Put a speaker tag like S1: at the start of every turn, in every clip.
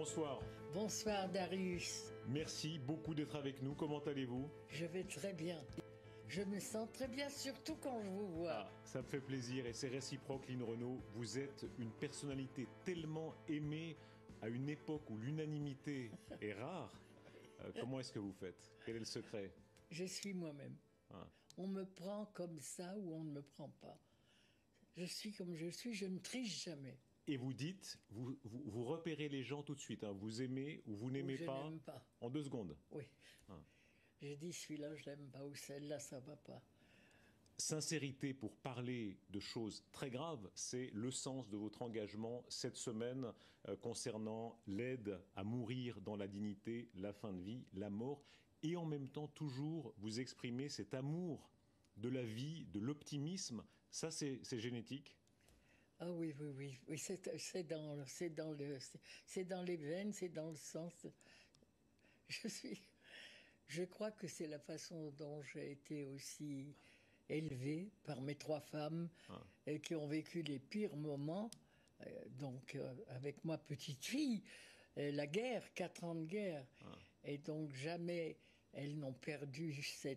S1: bonsoir.
S2: Bonsoir Darius.
S1: Merci beaucoup d'être avec nous. Comment allez-vous?
S2: Je vais très bien. Je me sens très bien, surtout quand je vous vois.
S1: Ça me fait plaisir et c'est réciproque, Lynn Renaud. Vous êtes une personnalité tellement aimée à une époque où l'unanimité est rare. Comment est-ce que vous faites? Quel est le secret?
S2: Je suis moi-même. On me prend comme ça ou on ne me prend pas. Je suis comme je suis, je ne triche jamais.
S1: Et vous dites, vous repérez les gens tout de suite. Vous aimez ou vous n'aimez pas,
S2: pas
S1: en 2 secondes.
S2: Oui. J'ai dit celui-là, je l'aime pas, ou celle-là, ça va pas.
S1: Sincérité pour parler de choses très graves, c'est le sens de votre engagement cette semaine concernant l'aide à mourir dans la dignité, la fin de vie, la mort, et en même temps toujours vous exprimer cet amour de la vie, de l'optimisme. Ça, c'est génétique.
S2: Ah oui, c'est dans les veines, c'est dans le sens. Je crois que c'est la façon dont j'ai été aussi élevée par mes 3 femmes et qui ont vécu les pires moments. Donc, avec moi, petite fille, la guerre, 4 ans de guerre. Et donc, jamais elles n'ont perdu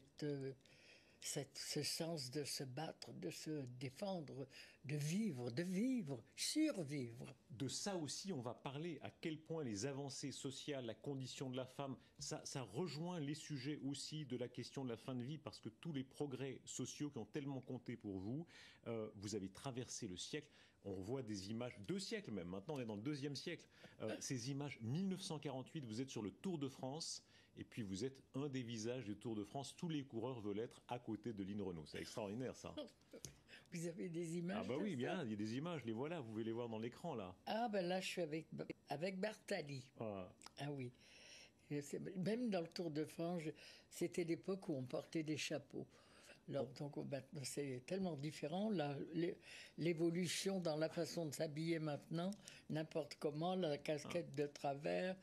S2: ce sens de se battre, de se défendre, de vivre, survivre.
S1: De ça aussi, on va parler, à quel point les avancées sociales, la condition de la femme, ça rejoint les sujets aussi de la question de la fin de vie, parce que tous les progrès sociaux qui ont tellement compté pour vous, vous avez traversé le siècle. On voit des images, 2 siècles même, maintenant on est dans le 2e siècle. Ces images, 1948, vous êtes sur le Tour de France, et puis vous êtes un des visages du Tour de France. Tous les coureurs veulent être à côté de Lynn Renaud. C'est extraordinaire, ça.
S2: Vous avez des images?
S1: Ah bah oui, bien, il y a des images, les voilà, vous pouvez les voir dans l'écran, là.
S2: Ah ben là, je suis avec Bartali. Ah oui. Même dans le Tour de France, c'était l'époque où on portait des chapeaux. Alors, donc maintenant, c'est tellement différent. L'évolution dans la façon de s'habiller maintenant, n'importe comment, la casquette de travers.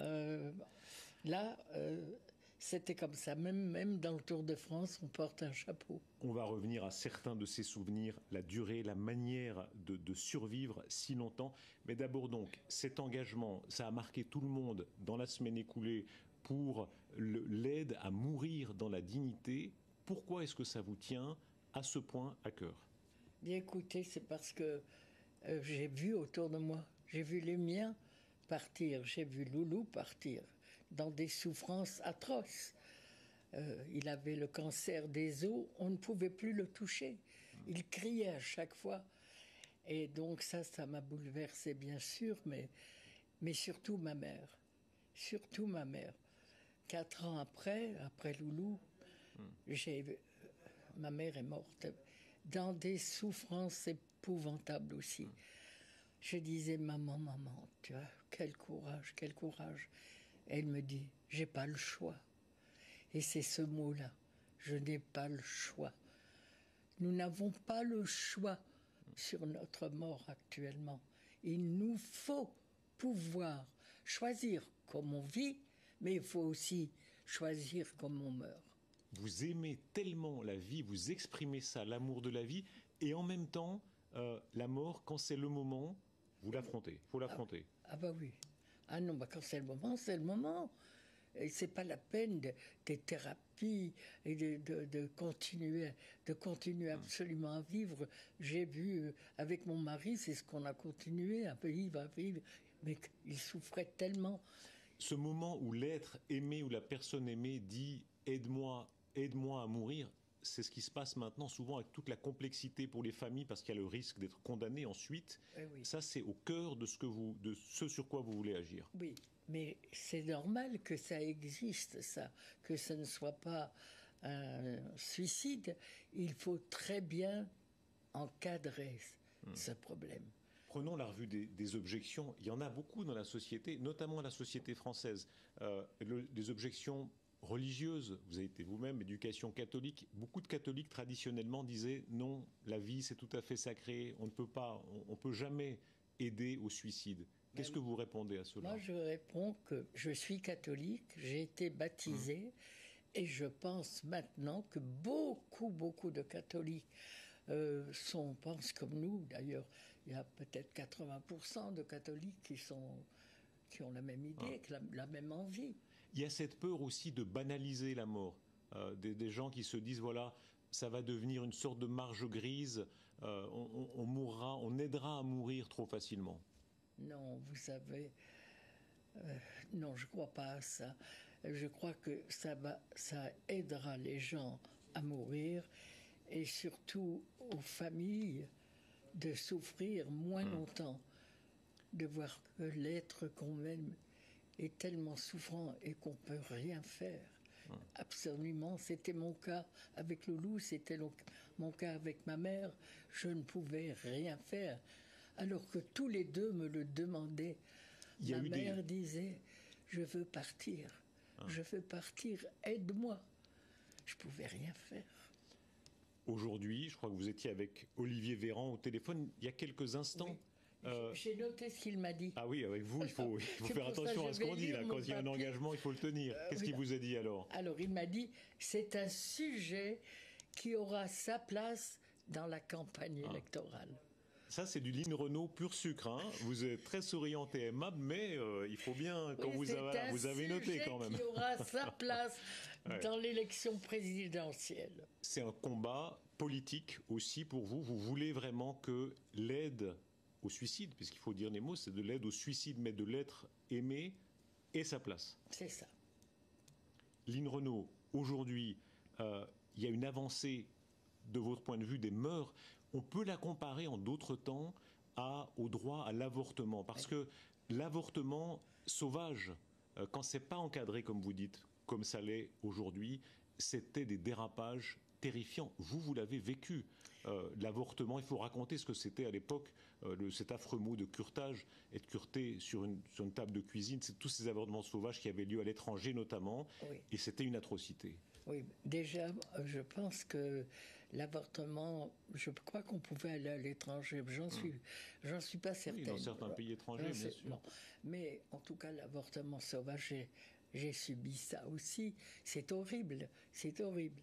S2: C'était comme ça. Même dans le Tour de France, on porte un chapeau.
S1: On va revenir à certains de ces souvenirs, la durée, la manière de survivre si longtemps. Mais d'abord donc, cet engagement, ça a marqué tout le monde dans la semaine écoulée pour l'aide à mourir dans la dignité. Pourquoi est-ce que ça vous tient à ce point à cœur?
S2: Bien écoutez, c'est parce que j'ai vu autour de moi, j'ai vu les miens partir, j'ai vu Loulou partir dans des souffrances atroces. Il avait le cancer des os, on ne pouvait plus le toucher. Il criait à chaque fois. Et donc ça m'a bouleversé bien sûr, mais surtout ma mère. Surtout ma mère. 4 ans après Loulou, ma mère est morte dans des souffrances épouvantables aussi. Je disais, maman, tu vois, quel courage. Elle me dit, j'ai pas le choix. Et c'est ce mot-là, je n'ai pas le choix. Nous n'avons pas le choix sur notre mort actuellement. Il nous faut pouvoir choisir comme on vit, mais il faut aussi choisir comme on meurt.
S1: Vous aimez tellement la vie, vous exprimez ça, l'amour de la vie, et en même temps, la mort, quand c'est le moment, vous l'affrontez, il faut l'affronter.
S2: Ah bah oui. Ah non, quand c'est le moment, c'est le moment. Et c'est pas la peine des thérapies et de continuer absolument à vivre. J'ai vu avec mon mari, c'est ce qu'on a continué à vivre, mais il souffrait tellement.
S1: Ce moment où l'être aimé ou la personne aimée dit « aide-moi à mourir », c'est ce qui se passe maintenant souvent avec toute la complexité pour les familles parce qu'il y a le risque d'être condamné ensuite.
S2: Oui.
S1: Ça, c'est au cœur de ce sur quoi vous voulez agir.
S2: Oui, mais c'est normal que ça existe, ça, que ce ne soit pas un suicide. Il faut très bien encadrer ce problème.
S1: Prenons la revue des objections. Il y en a beaucoup dans la société, notamment la société française. Des objections religieuses. Vous avez été vous-même éducation catholique. Beaucoup de catholiques traditionnellement disaient non, la vie c'est tout à fait sacré. On ne peut jamais aider au suicide. Qu'est-ce que vous répondez à cela?
S2: Moi, je réponds que je suis catholique, j'ai été baptisée, et je pense maintenant que beaucoup de catholiques pensent comme nous. D'ailleurs, il y a peut-être 80% de catholiques qui sont qui ont la même idée, la même envie.
S1: Il y a cette peur aussi de banaliser la mort. Des gens qui se disent, voilà, ça va devenir une sorte de marge grise, on mourra, on aidera à mourir trop facilement.
S2: Non, vous savez, non, je ne crois pas à ça. Je crois que ça aidera les gens à mourir et surtout aux familles de souffrir moins longtemps, de voir que l'être qu'on aime est tellement souffrant et qu'on ne peut rien faire. Absolument, c'était mon cas avec Loulou, c'était mon cas avec ma mère. Je ne pouvais rien faire, alors que tous les deux me le demandaient. Ma mère disait, je veux partir, je veux partir, aide-moi. Je ne pouvais rien faire.
S1: Aujourd'hui, je crois que vous étiez avec Olivier Véran au téléphone il y a quelques instants.
S2: Oui. J'ai noté ce qu'il m'a dit.
S1: Ah oui, avec vous, il faut faire attention à ce qu'on dit là. Quand il y a un engagement, il faut le tenir. Qu'est-ce qu'il vous a dit alors?
S2: Alors, il m'a dit, c'est un sujet qui aura sa place dans la campagne électorale.
S1: Ça, c'est du Lynn Renault pur sucre. Hein. Vous êtes très souriante et aimable, mais il faut bien, quand vous avez noté quand même.
S2: Qui aura sa place dans l'élection présidentielle.
S1: C'est un combat politique aussi pour vous. Vous voulez vraiment que l'aide au suicide, puisqu'il faut dire les mots, c'est de l'aide au suicide, mais de l'être aimé, ait sa place.
S2: C'est ça.
S1: Lynn Renault, aujourd'hui, il y a une avancée de votre point de vue des mœurs. On peut la comparer en d'autres temps au droit à l'avortement, parce que l'avortement sauvage, quand c'est pas encadré comme vous dites, comme ça l'est aujourd'hui, c'était des dérapages terrifiants. Vous l'avez vécu. L'avortement, il faut raconter ce que c'était à l'époque, cet affreux mot de curetage, être cureté sur une table de cuisine, c'est tous ces avortements sauvages qui avaient lieu à l'étranger notamment, et c'était une atrocité.
S2: Oui, déjà, je pense que l'avortement, je crois qu'on pouvait aller à l'étranger, j'en suis pas certaine.
S1: Oui, dans certains pays étrangers, bien sûr.
S2: Non. Mais en tout cas, l'avortement sauvage, j'ai subi ça aussi. C'est horrible, c'est horrible.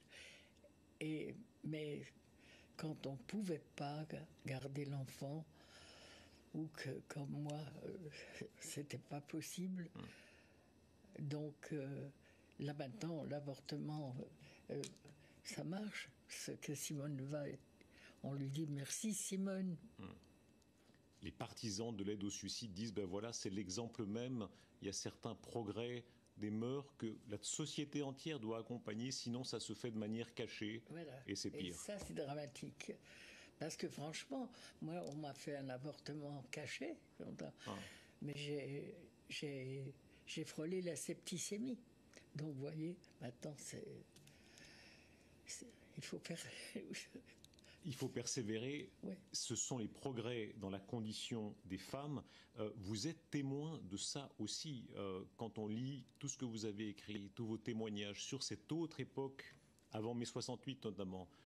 S2: Mais quand on ne pouvait pas garder l'enfant, ou que, comme moi, c'était pas possible, donc là maintenant, l'avortement, ça marche. Ce que Simone Veil, on lui dit merci Simone.
S1: Les partisans de l'aide au suicide disent, ben voilà, c'est l'exemple même, il y a certains progrès des mœurs que la société entière doit accompagner, sinon ça se fait de manière cachée,
S2: voilà.
S1: Et c'est pire.
S2: Et ça, c'est dramatique. Parce que franchement, moi, on m'a fait un avortement caché, mais j'ai frôlé la septicémie. Donc, vous voyez, maintenant, il faut faire...
S1: Il faut persévérer.
S2: Oui.
S1: Ce sont les progrès dans la condition des femmes. Vous êtes témoin de ça aussi. Quand on lit tout ce que vous avez écrit, tous vos témoignages sur cette autre époque, avant mai 68 notamment,